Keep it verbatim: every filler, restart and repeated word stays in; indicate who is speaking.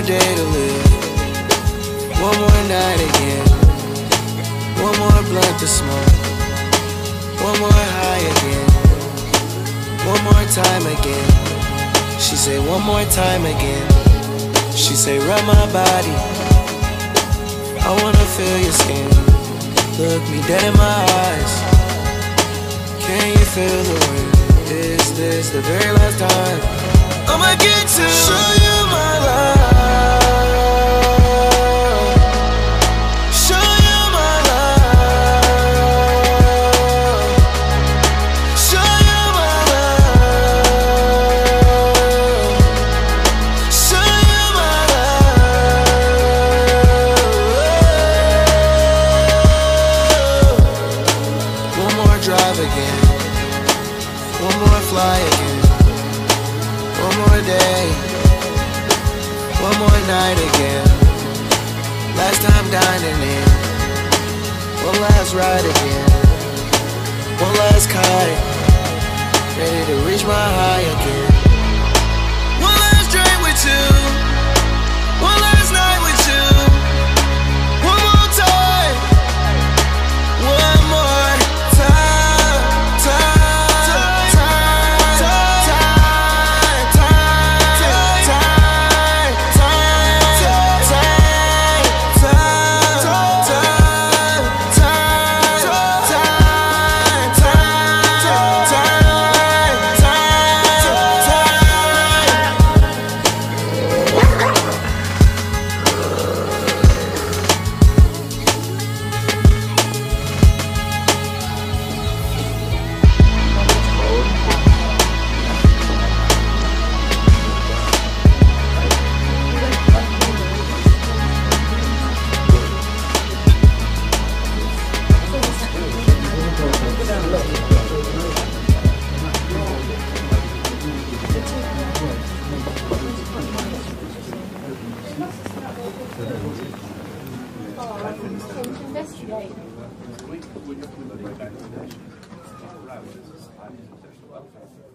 Speaker 1: day to live. One more night again. One more blunt to smoke. One more high again. One more time again. She say one more time again. She say rub my body. I wanna feel your skin. Look me dead in my eyes. Can you feel the wind? Is this the very last time I'ma get to show you my love? Show you my love. Show you my love. Show you my love. One more drive again. One more fly again. One more day. One more night again. Last time dining in. One last ride again. One last kite. Ready to reach my high again. One last drink with you. One last night with you. One more time. One more time. Time.
Speaker 2: Investigate.